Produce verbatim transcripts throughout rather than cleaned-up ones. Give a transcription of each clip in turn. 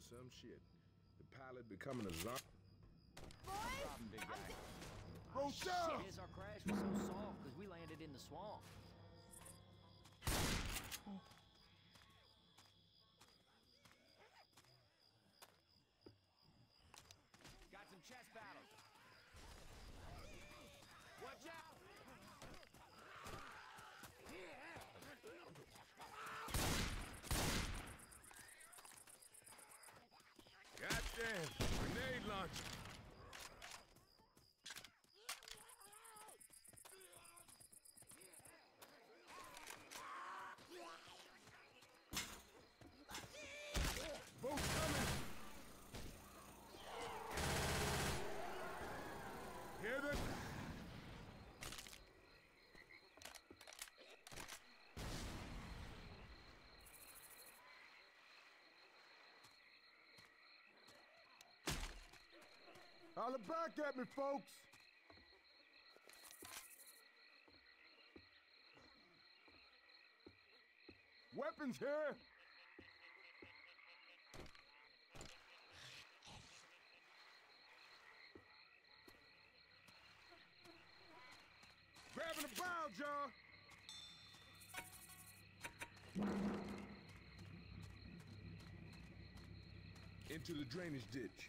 some shit. The pilot becoming a zombie. Boys! Problem, big guy. Oh, Shit, yes, our crash was so soft because we landed in the swamp. Got some chest battles. Watch out! Goddamn, grenade launcher. Boat coming. Hear them? Holler back at me, folks! Weapons here! Grabbing a bow, John! Into the drainage ditch.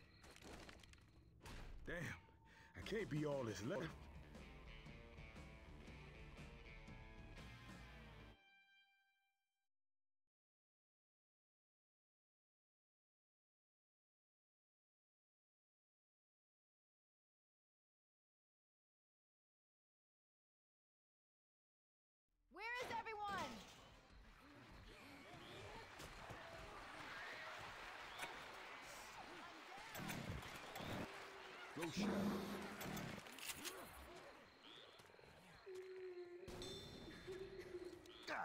Damn, I can't be all this left. Where is everyone? Go shot. God.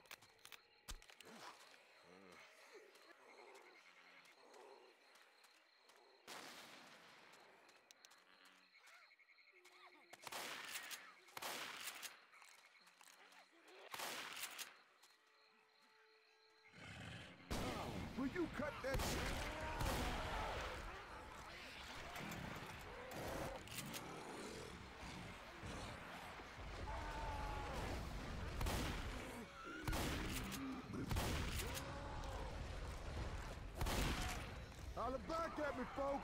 Will you cut that shit? Holler back at me, folks!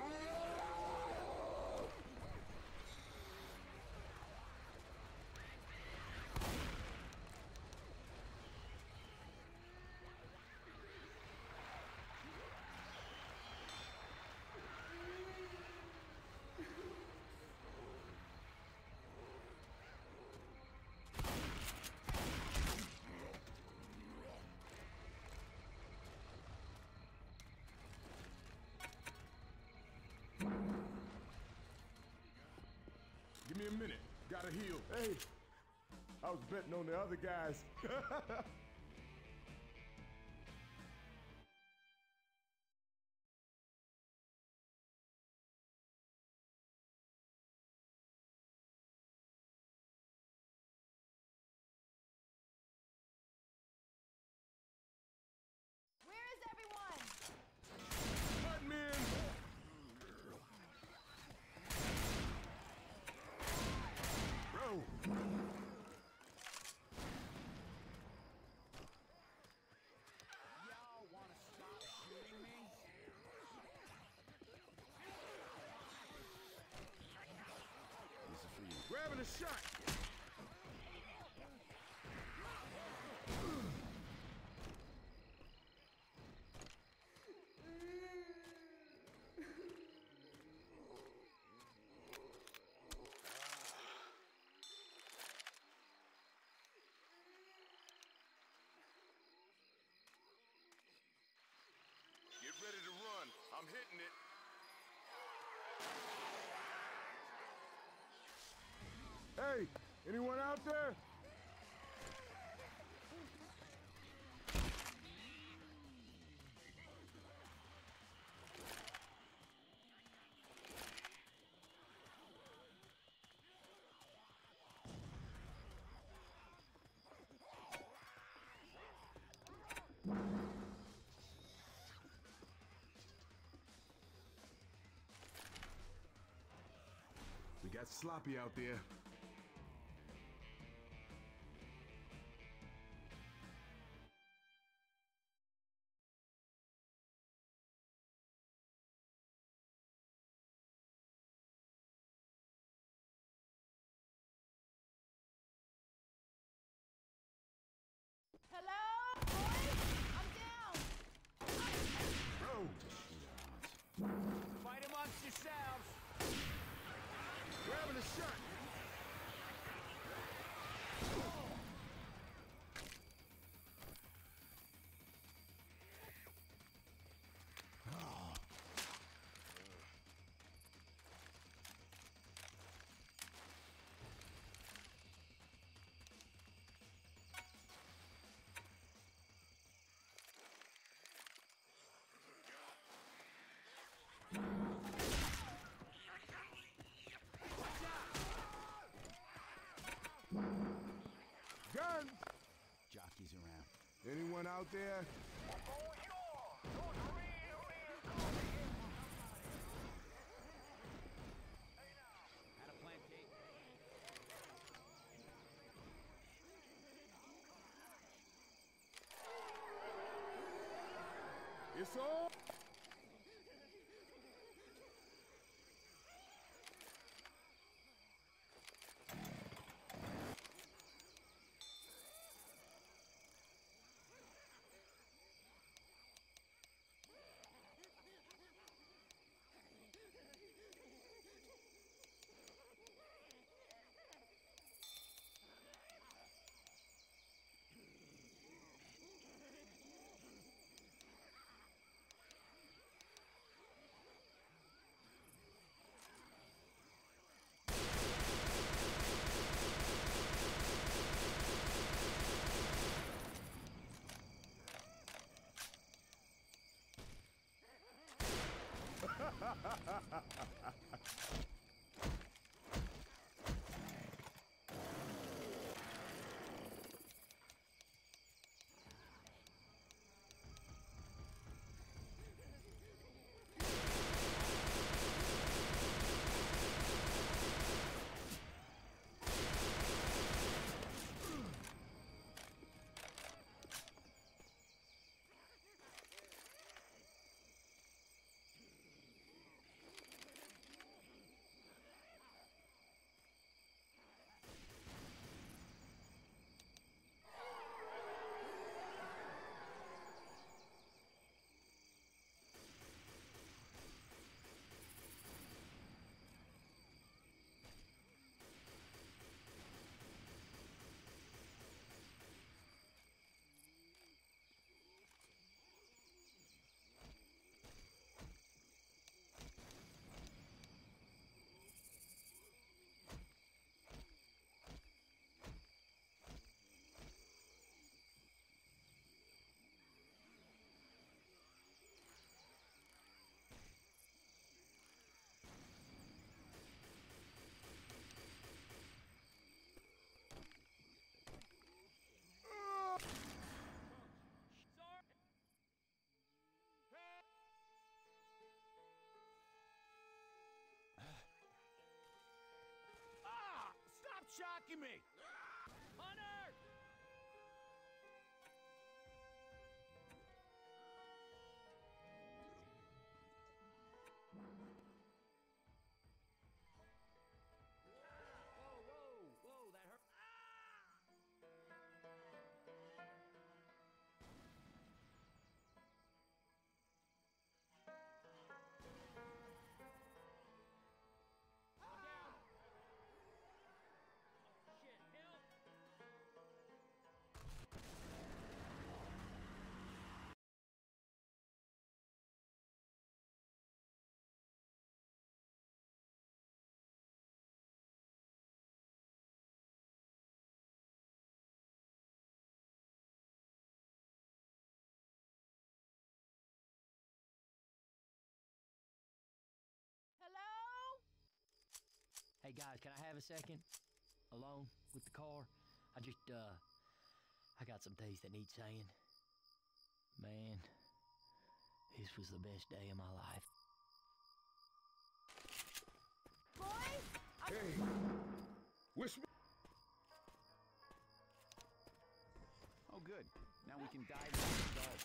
Give me a minute. Gotta heal. Hey, I was betting on the other guys. Where is everyone? Let me in! Bro! Y'all wanna stop shooting me? This is for you. Grabbing a shot! Get ready to run. I'm hitting it. Hey, anyone out there? got sloppy out there. Hello? Boys? I'm down! Oh! Fight amongst yourselves. Grabbing a shot! Guns! Jockeys around. Anyone out there? Had a plant cake. It's all. Ah! Stop shocking me! Hunter! Whoa, whoa, whoa, that hurt. I'm down! Shit, help! Hello? Hey guys, can I have a second? Alone with the car? I just, uh, I got some things that need saying. Man, this was the best day of my life. Boys? Hey, wish me. Oh, good. Now we can dive into the results.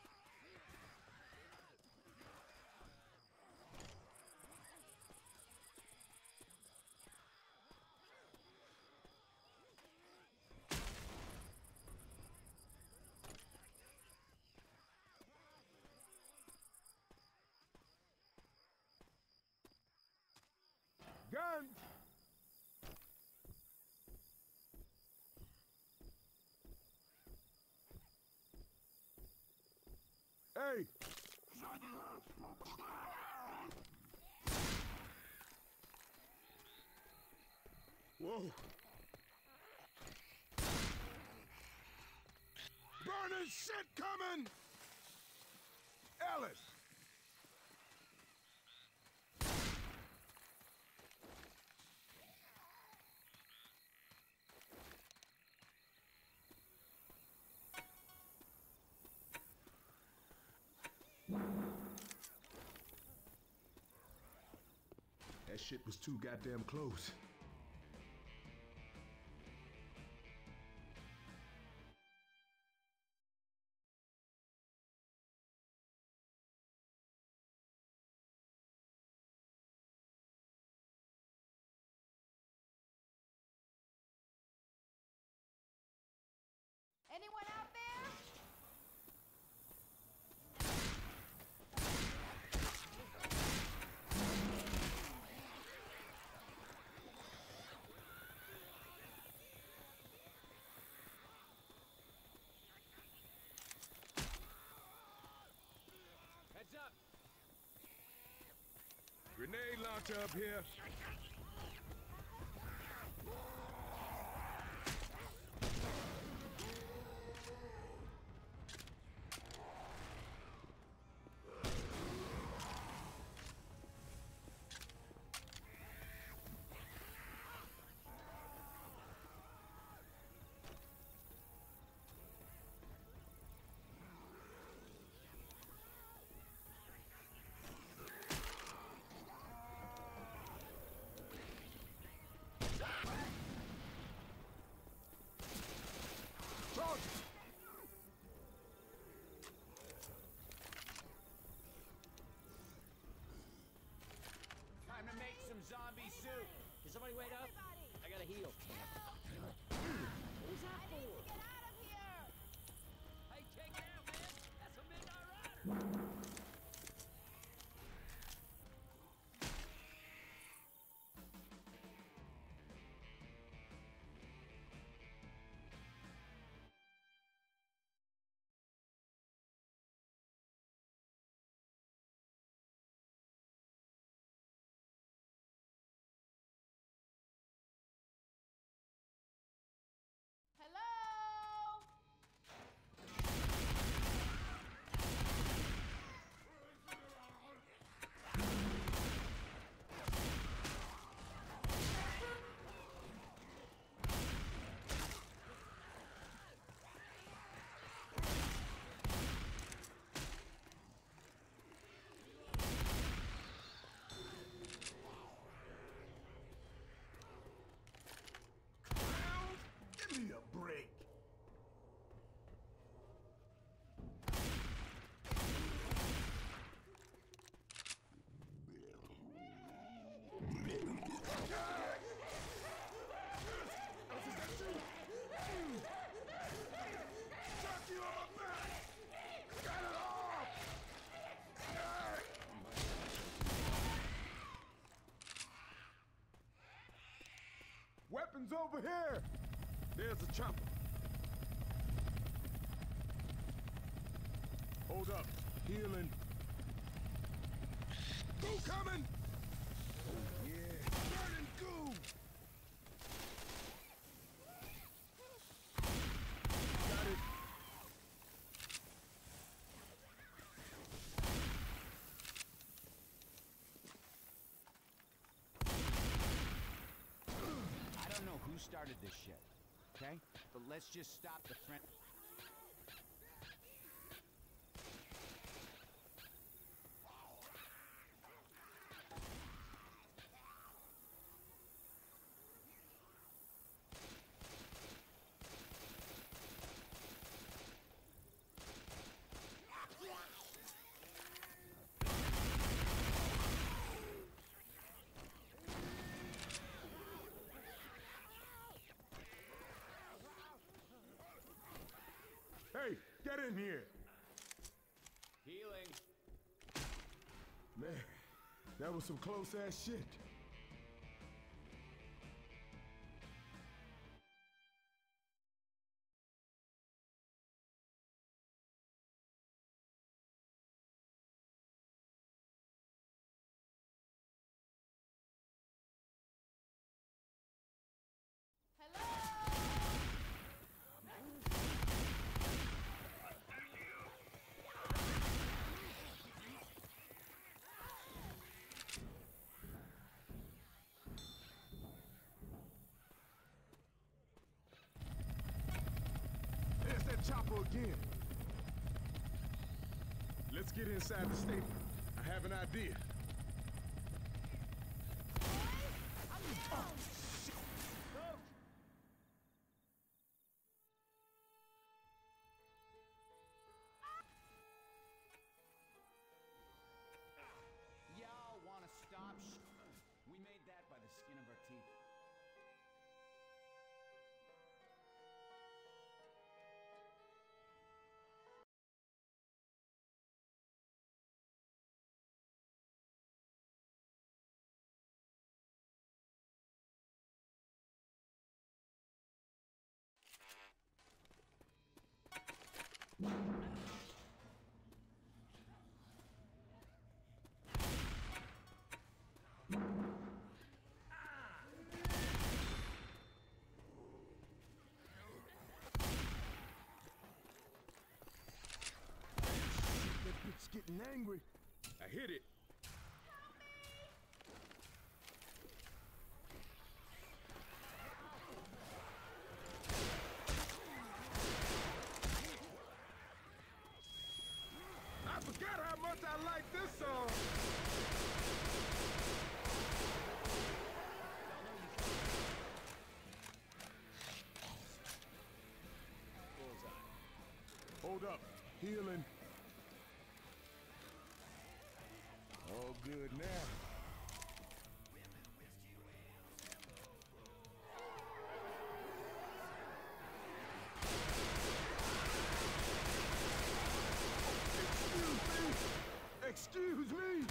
Guns! Hey! Whoa! Burning shit coming! Ellis! That shit was too goddamn close. Anyone out there? Heads up! Grenade launcher up here. Time to make some zombie soup. Can somebody wait up? Everybody! I gotta heal. I need to get out of here! Hey, check it out, man. That's a Midnight Rider. Hello? Give me a break. Weapons over here! There's a chopper. Hold up. Healing. Goo coming! Oh, yeah. Burning goo! Got it. I don't know who started this shit, okay? But let's just stop the friend. Get in here. Healing. Man, that was some close-ass shit. There's that chopper again. Let's get inside the stadium. I have an idea. Oh, shit. Y'all wanna stop? Shh. We made that by the skin of our teeth. That bitch getting angry. I hit it. I forgot how much I like this song. Hold up. Healing. All good now. Excuse me! Excuse me!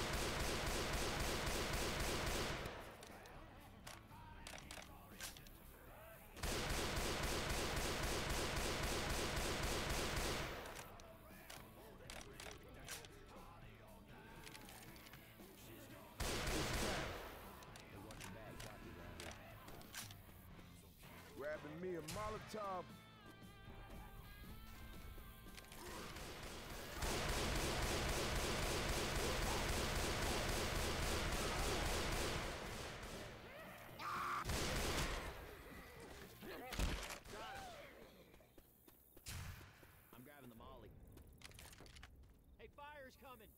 Grabbing me a Molotov. I'm grabbing the molly. Hey, fire's coming!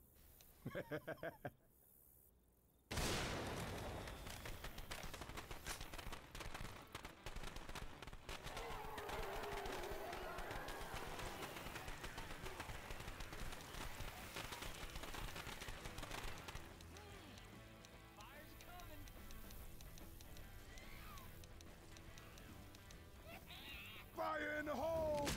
Fire's coming! Fire in the hole!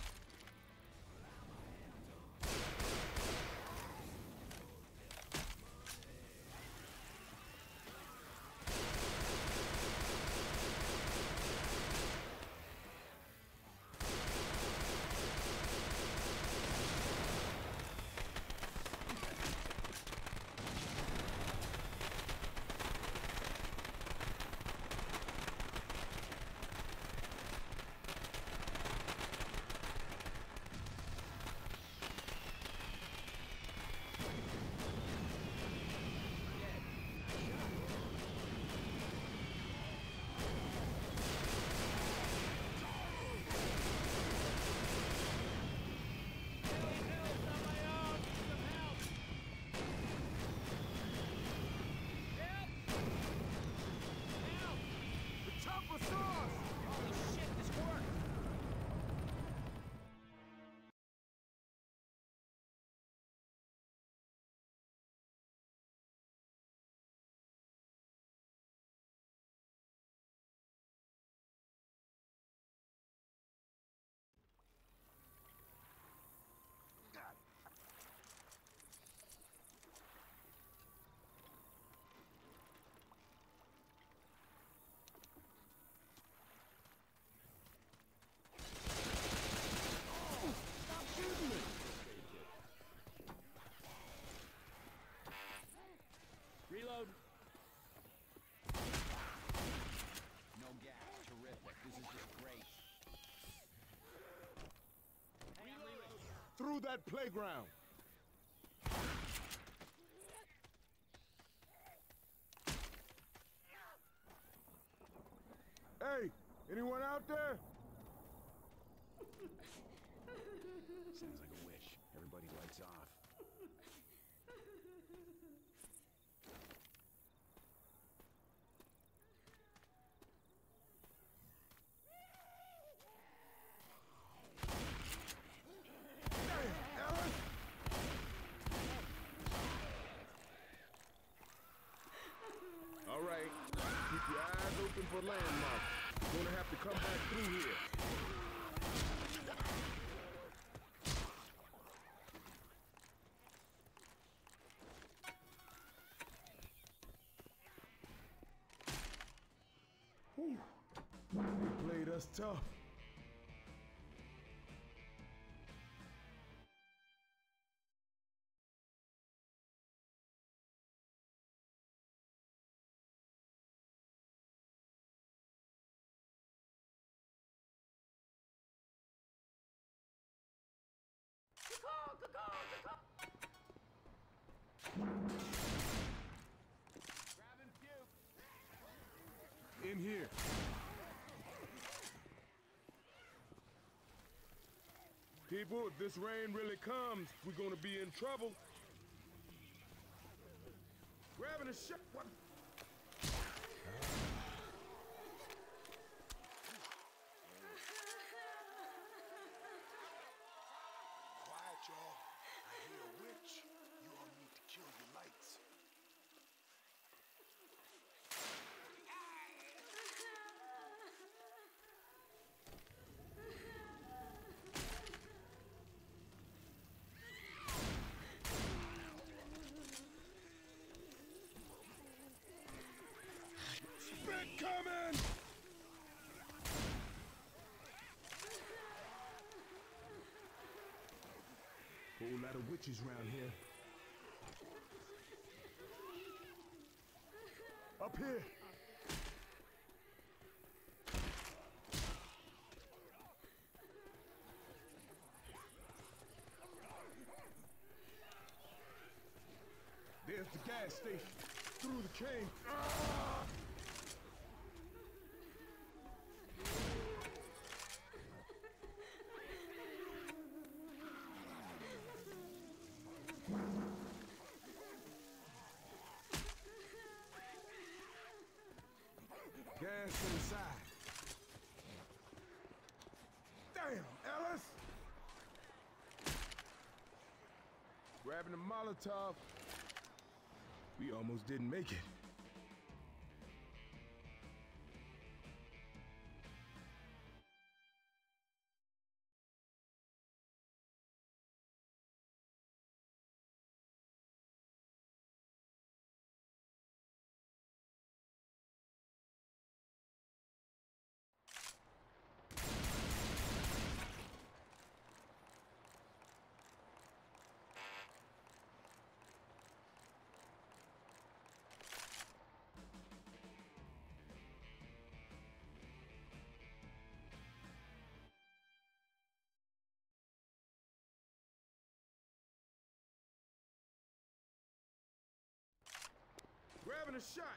through that playground. Hey, anyone out there? Sounds like a wish. Everybody lights off. All right, keep your eyes open for landmarks. You're gonna have to come back through here. Whew. They played us tough. In here. People, if this rain really comes, we're gonna be in trouble. Grabbing a shot. What? Quiet, y'all. I hear a witch. You all need to kill your lights. Spit coming! Whole lot of witches around here. Up here! There's the gas station. Through the cave. Ah! Gas inside. Damn, Ellis! Grabbing the Molotov. We almost didn't make it. Grabbing a shot.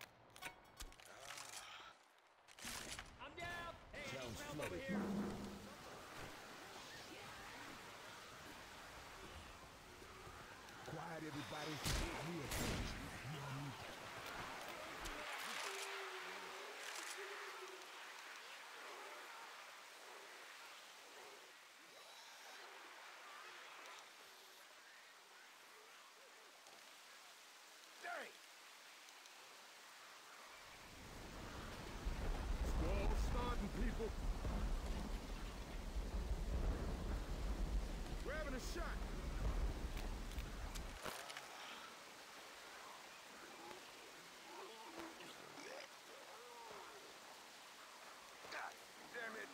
I'm down. Hey, Sounds round over flooded. here. Quiet, everybody. We are finished. We all need to- Dang! Squall starting, people. Grabbing a shot. God damn it!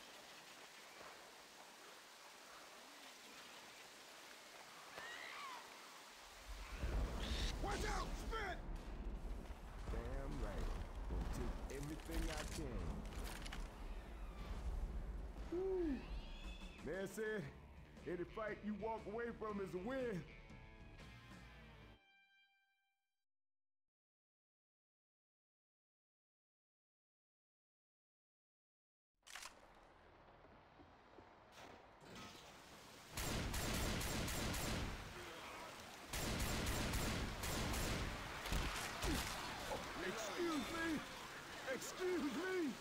Watch out! Spit! Damn right. Gonna take everything I can. Woo! Man said Any fight you walk away from is a win. Excuse me! Excuse me!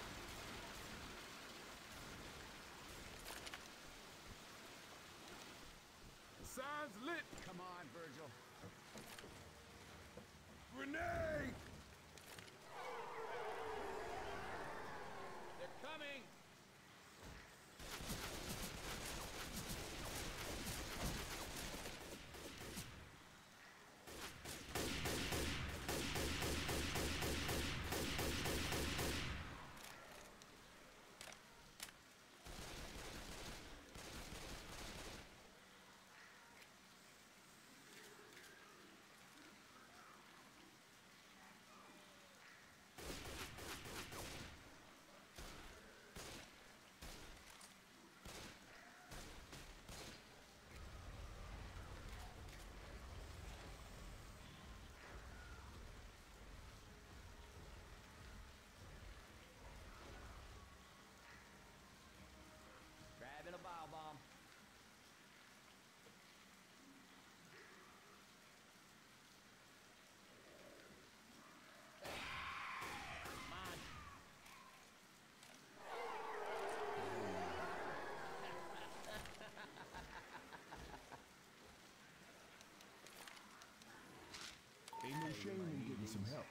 The sign's lit! Come on, Virgil. Grenade! They're coming! Grabbing a bile bomb. Mine. Ain't no shame in getting some help.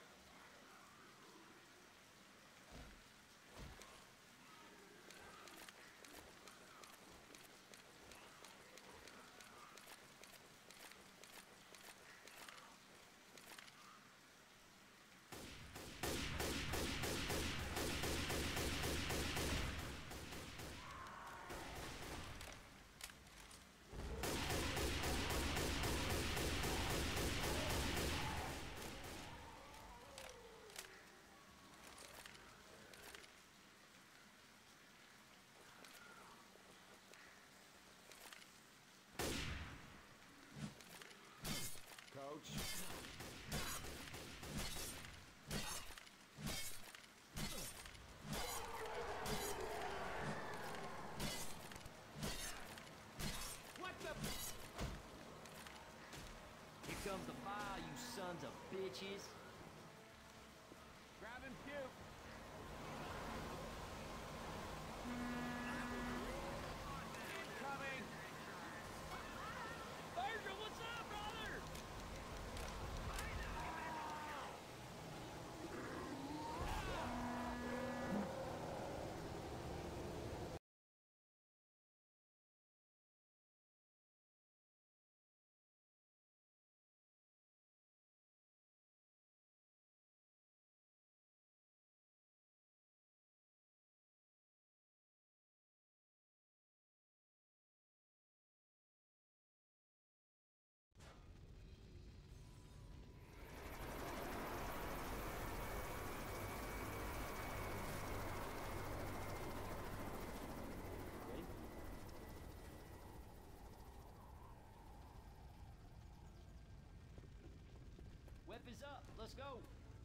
Coach. What the? Here comes the fire, you sons of bitches. Grab him, Puke. Incoming! Virgil, what's up, brother? Weapons up, let's go.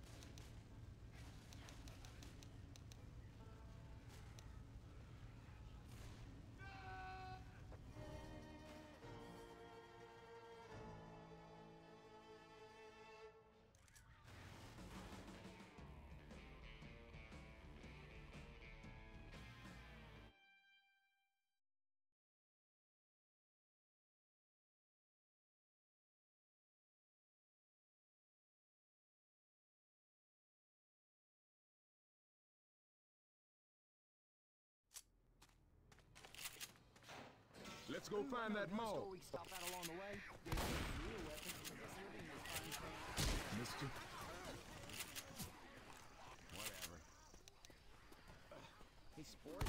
Let's go find that mall. We stop out along the way. Get some real weapons. I guess everything is fine. Mister. Whatever. Hey, sport.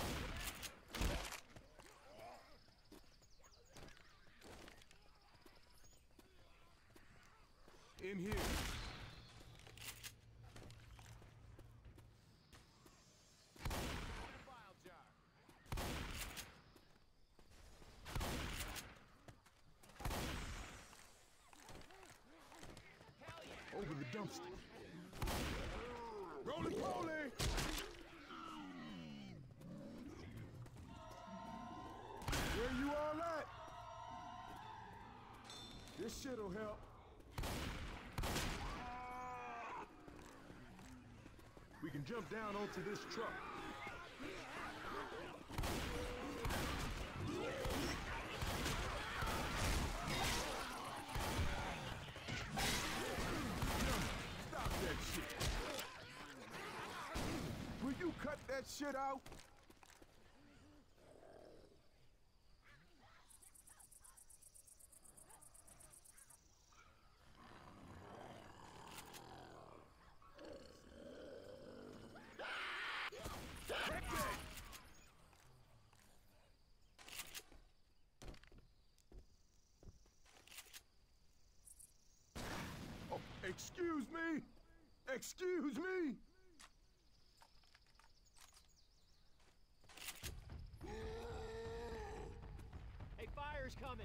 In here. File jar. over the dumpster. Roly-poly! Where you all at? This shit'll help. We can jump down onto this truck. Stop that shit. Will you cut that shit out? Excuse me! Excuse me! Hey, fire's coming!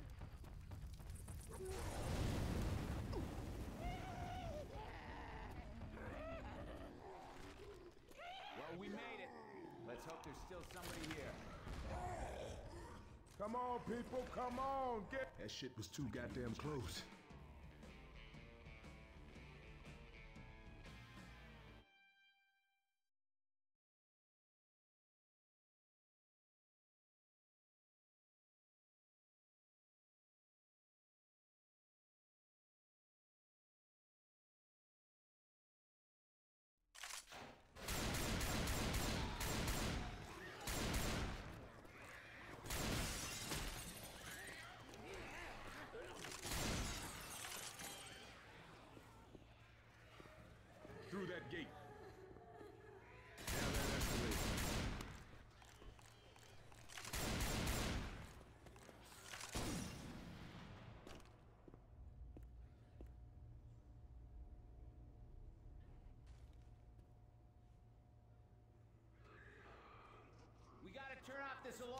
Well, we made it. Let's hope there's still somebody here. Come on, people, come on! Get that shit was too goddamn close. Through that gate. Down that escalator. We gotta turn off this alarm.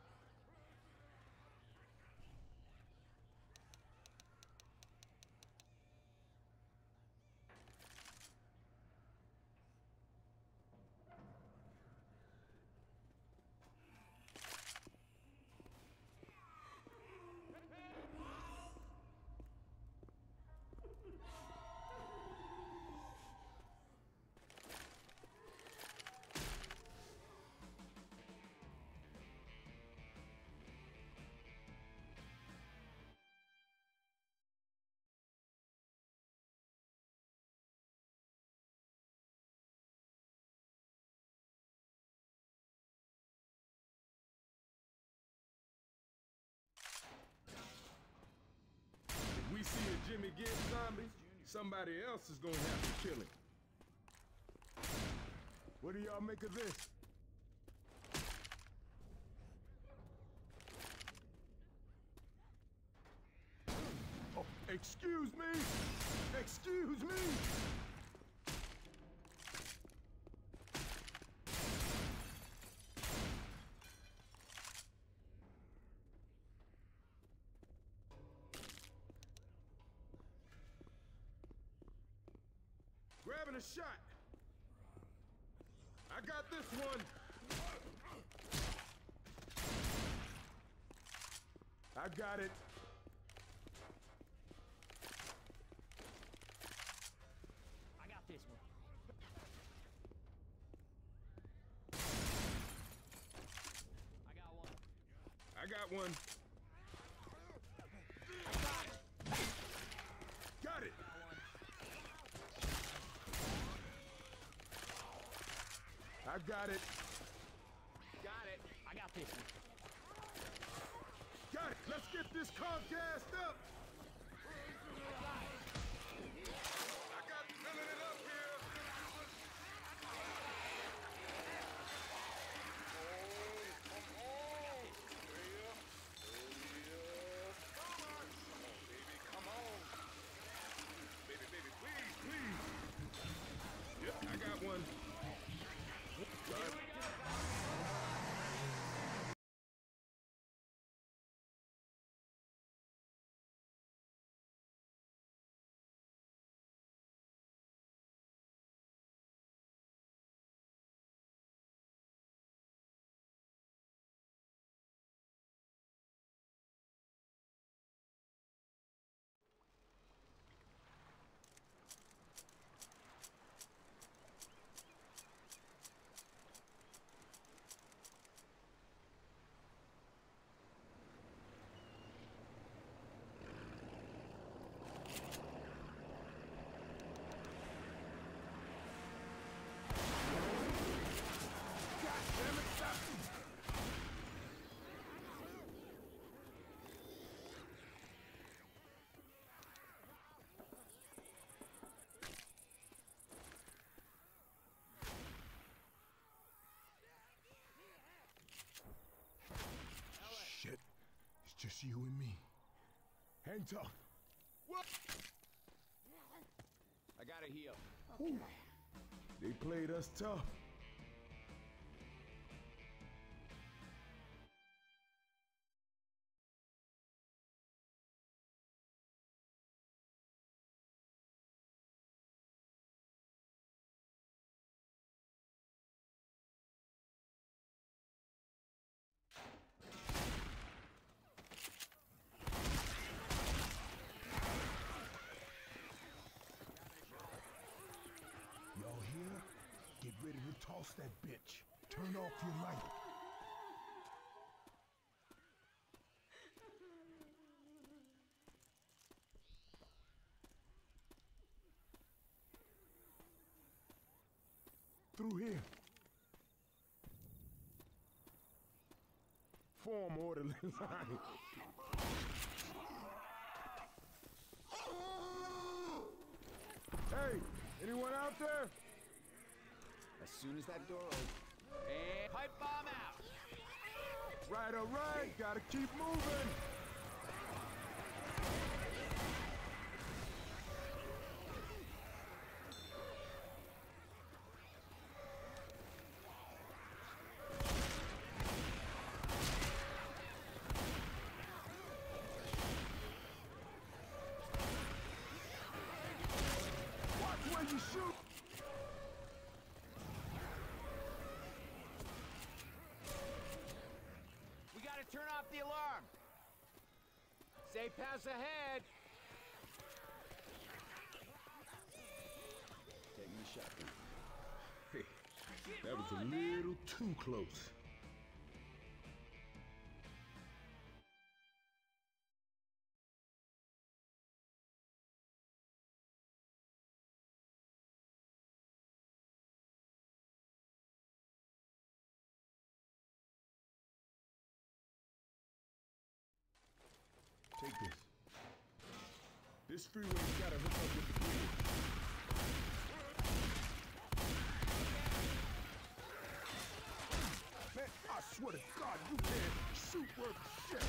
We see a Jimmy Gibbs zombie, somebody else is gonna have to kill him. What do y'all make of this? Oh, excuse me! Excuse me! Grabbing a shot. I got this one. I got it. I got this one. I got one. I got one. Got it. I got it. Got it. I got this one. Got it. Let's get this car gassed up. I got filling it up here. Come on. Come on, baby. Come on. Baby, baby, please, please. Yep, I got one. just you and me. Hang tough. I gotta heal. Whew. They played us tough. Y'all here? Get ready to toss that bitch. Turn off your light. Through here. Form orderly line. Hey, anyone out there? As soon as that door opens. And pipe bomb out! Right, all right. Gotta keep moving. Watch where you shoot. We gotta turn off the alarm! Safe pass ahead! Taking the shotgun. Hey, that was a little too close. Take this. This freeway's gotta hook up with the grid. Man, I swear to God, you can't shoot worth shit.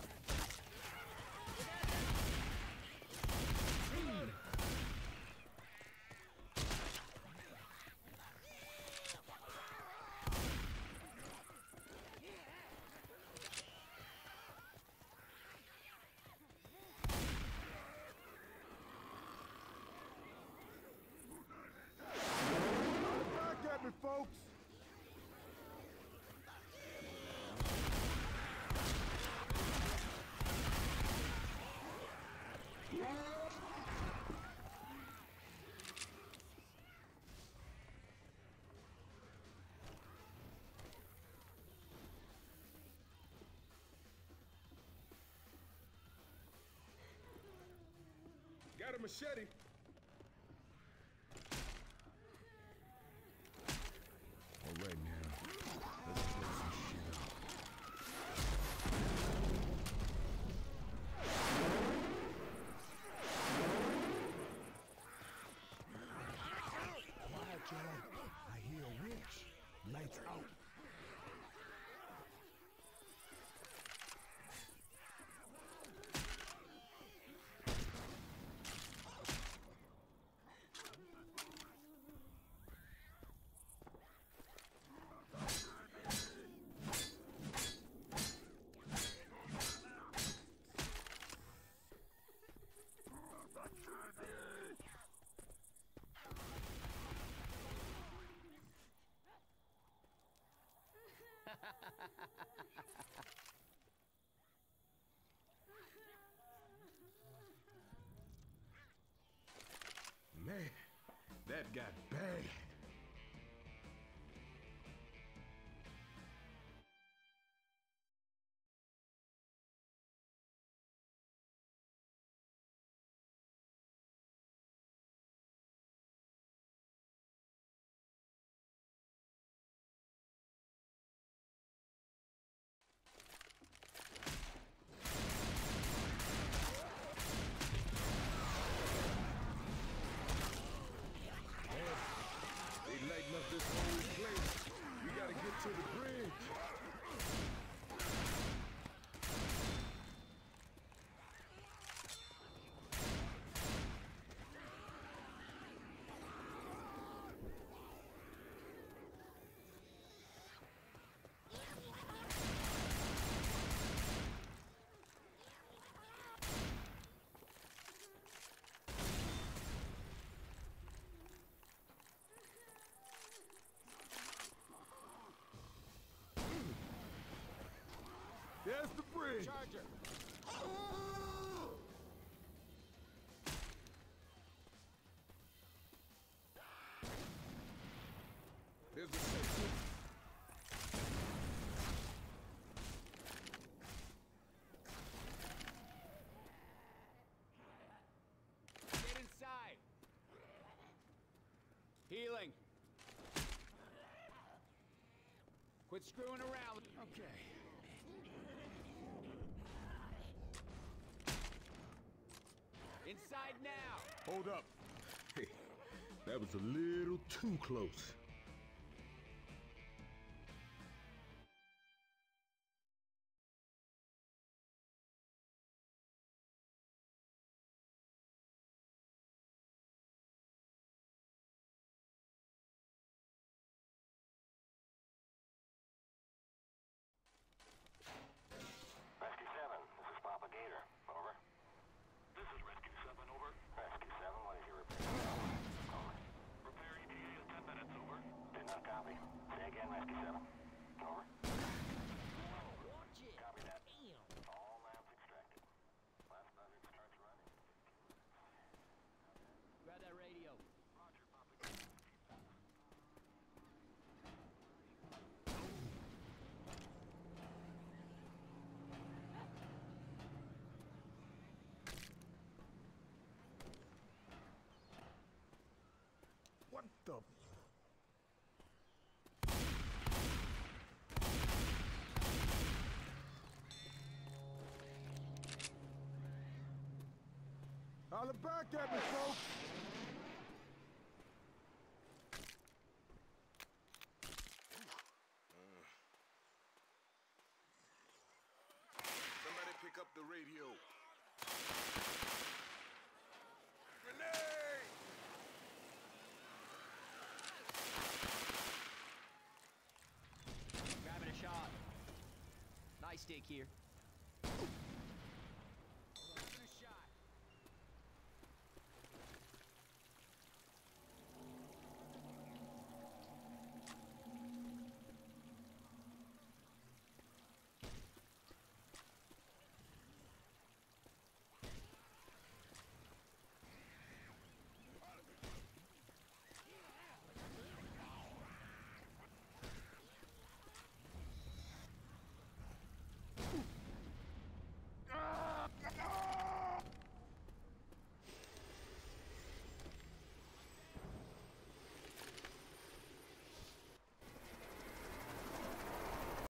Back at me, folks. Got a machete. All right, now. Let's clear some shit up. Quiet, y'all. I hear a witch. Lights out. Man, that got bad. Bad Hurry! Charger! There's the section. Get inside! Healing! Quit screwing around. Okay. Inside now! Hold up. Hey, that was a little too close. Rescue seven, this is Papa Gator. Over. This is Rescue seven, over. Rescue seven, what is your repair? Over. Repair E T A is ten minutes, over. Did not copy. Say again, Rescue seven. Over. Watch it. Copy that. Damn. All lamps extracted. Last buzzard starts running. Grab that radio. Roger, Papa Gator. What the? Holla back at me, folks! Somebody pick up the radio. Grenade! Grabbing a shot. Nice stick here.